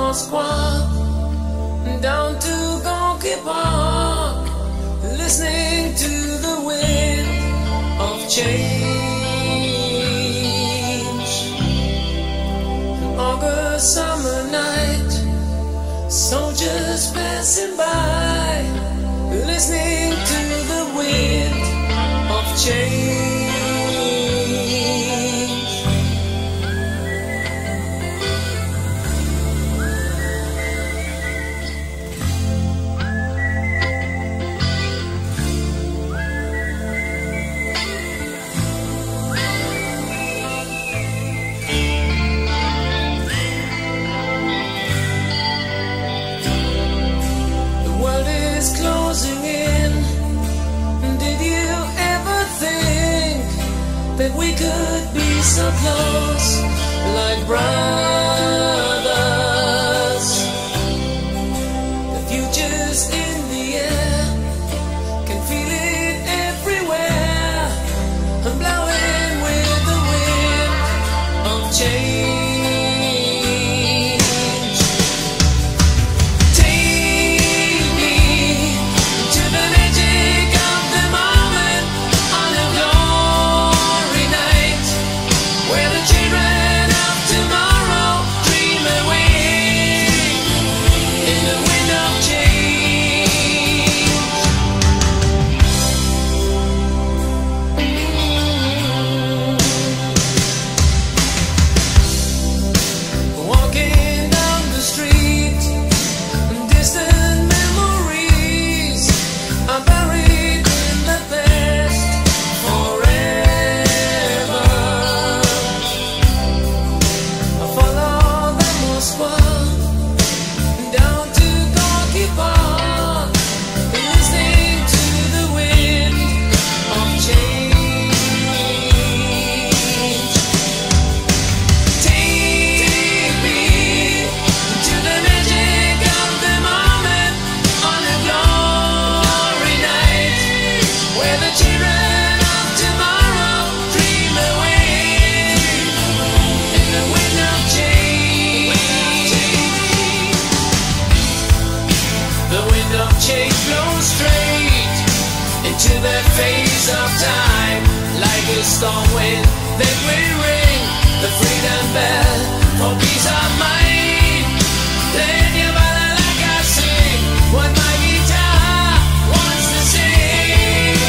Moskwa down to Gorky Park, listening to the wind of change. An August summer night, soldiers passing by, listening to the wind of change. Closing in. Did you ever think that we could be so close, like brothers? The future's in the air, can feel it everywhere. I'm blowing with the wind of change. To that phase of time, like a storm wind that will ring the freedom bell for peace of mind. Then you better like I sing what my guitar wants to sing.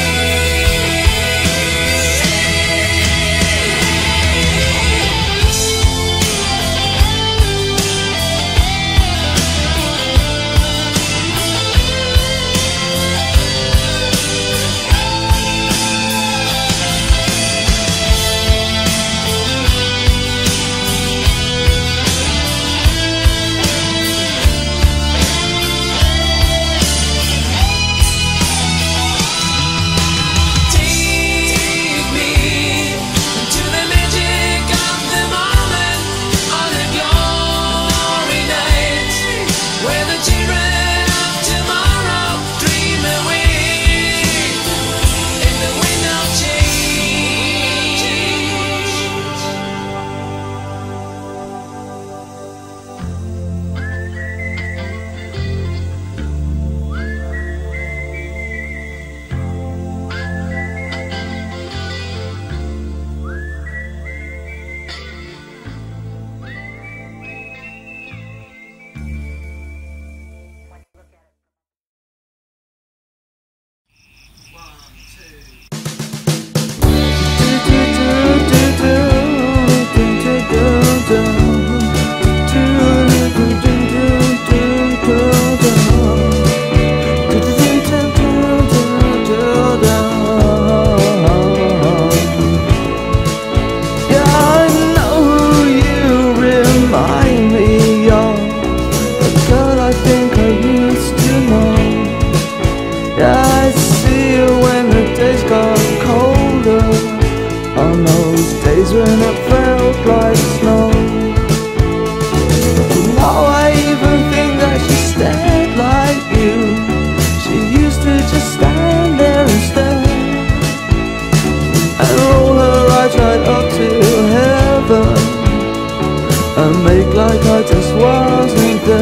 When it felt like snow, now I even think that she stared like you. She used to just stand there and stare, and roll her eyes right up to heaven, and make like I just wasn't there.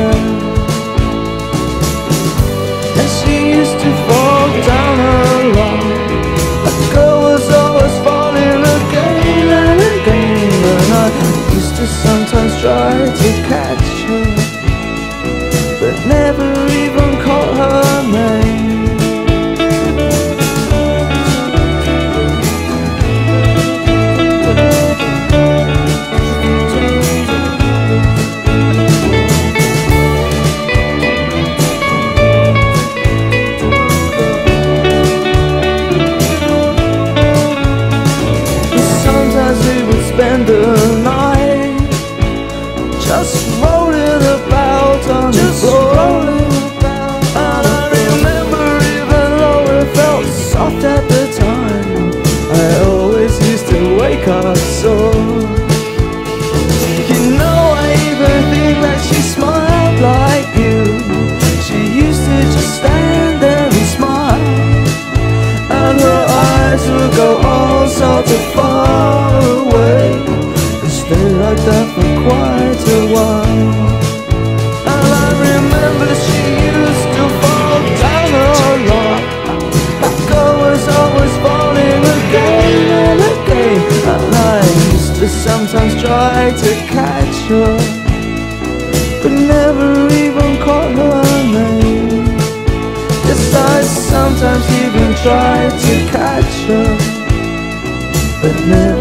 go all sorts of far away and stay like that for quite a while. And I remember she used to fall down a lot. That girl was always falling again and again, and I used to sometimes try to catch her, but never even caught her name. Yes, I sometimes even tried to catch her, but never